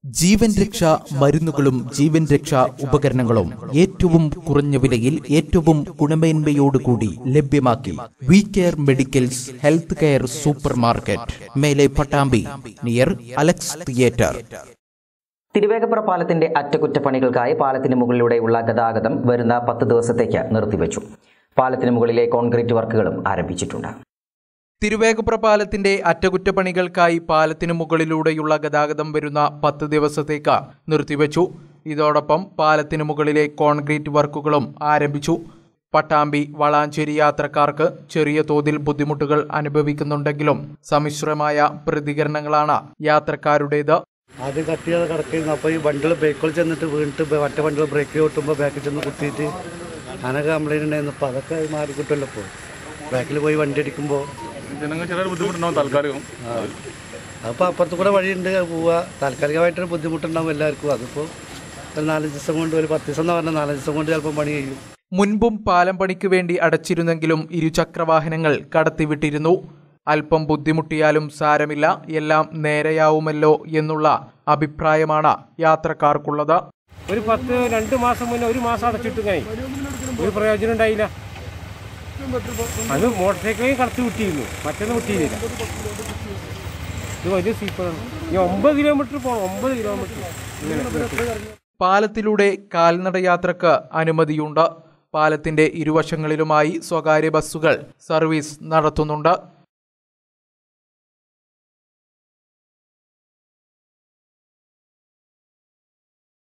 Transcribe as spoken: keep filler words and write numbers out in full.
ജീവൻ രക്ഷാ മരുന്നുകളും ജീവൻ രക്ഷാ ഉപകരണങ്ങളും ഏറ്റവും കുറഞ്ഞ വിലയിൽ ഏറ്റവും ഗുണമേന്മയോടുകൂടി ലഭ്യമാക്കി V care medicals health care supermarket, Mele Pattambi, near Alex theatre. Thiruvegappura പാലത്തിന്റെ അറ്റകുറ്റപ്പണികൾക്കായി പാലത്തിന് മുകളിലൂടെയുള്ള ഗതാഗതം വരുന്ന പത്ത് ദിവസത്തേക്ക് നിർത്തിവെച്ചു. പാലത്തിന് മുകളിലെ കോൺക്രീറ്റ് വർക്കുകളും ആരംഭിച്ചിട്ടുണ്ട്. തിരുവേഗപ്പുറ പാലത്തിന്റെ അറ്റകുറ്റപ്പണികൾക്കായി പാലത്തിന് മുകളിലൂടെയുള്ള ഗതാഗതം വരുന്ന പത്ത് ദിവസത്തേക്ക് നിർത്തിവെച്ചു. ഇതോടൊപ്പം പാലത്തിന് മുകളിലെ കോൺക്രീറ്റ് വർക്കുകളും ആരംഭിച്ചു. പട്ടാമ്പി വളാഞ്ചേരി യാത്രക്കാർക്ക് ചെറിയ തോതിൽ ബുദ്ധിമുട്ടുകൾ അനുഭവിക്കുന്നുണ്ടെങ്കിലും സമ്മിശ്രമായ പ്രതികരണങ്ങളാണ് യാത്രക്കാരുടേത്. ആദ്യം കട്ട് ചെയ്ത് കിടക്കുന്നു. അപ്പോൾ ഈ ബണ്ടിൽ ബ്രേക്കുകൾ ചെന്നിട്ട് വീണിട്ട് മറ്റേ ബണ്ടിൽ ബ്രേക്ക് ഓട്ടുമ്പോൾ ബാക്കിൽ ചെന്ന് കുത്തിയിട്ട് അനൊക്കെ കംപ്ലൈൻറ്റ് ഉണ്ടായിരുന്നു. അപ്പോൾ അതൊക്കെ മാറി കിട്ടുമല്ലോ. ഇപ്പോൾ ബാക്കിൽ പോയി വണ്ടി അടിക്കുമ്പോൾ ജനങ്ങൾ ചെറിയ ബുദ്ധിമുട്ടുണ്ടാവും താൽക്കാലികം. അപ്പോൾ അപ്പുറത്ത് കൂടെ വഴിയുണ്ട് പോവുക. താൽക്കാലികമായിട്ടൊരു ബുദ്ധിമുട്ടുണ്ടാവും എല്ലാവർക്കും. അതിപ്പോൾ ഒരു നാലഞ്ച് ദിവസം കൊണ്ട്, ഒരു പത്ത് ദിവസം എന്ന് പറഞ്ഞാൽ നാലഞ്ച് ദിവസം കൊണ്ട് ചിലപ്പോൾ പണി ചെയ്യും. മുൻപും പാലം പണിക്ക് വേണ്ടി അടച്ചിരുന്നെങ്കിലും ഇരുചക്രവാഹനങ്ങൾ കടത്തിവിട്ടിരുന്നു. അല്പം ബുദ്ധിമുട്ടിയാലും സാരമില്ല, എല്ലാം നേരെയാവുമല്ലോ എന്നുള്ള അഭിപ്രായമാണ് യാത്രക്കാർക്കുള്ളത്. ഒരു പത്ത് രണ്ട് മാസം മുന്നേ ഒരു മാസം അടച്ചിട്ട് കഴിഞ്ഞു, ഒരു പ്രയോജനം ഉണ്ടായില്ല. അത് മോട്ടോർ സൈക്കിളിൽ കടത്തി വിട്ടിരുന്നു, മറ്റൊന്നും വിട്ടിരുന്നില്ല. ഇത് വലിയ സീപ്പറാണ്. ഇനി ഒമ്പത് കിലോമീറ്റർ പോകണം, ഒമ്പത് കിലോമീറ്റർ ഇങ്ങനെ. പാലത്തിലൂടെ കാൽനട യാത്രക്ക് അനുമതിയുണ്ട്. പാലത്തിന്റെ ഇരുവശങ്ങളിലുമായി സ്വകാര്യ ബസ്സുകൾ സർവീസ് നടത്തുന്നുണ്ട്.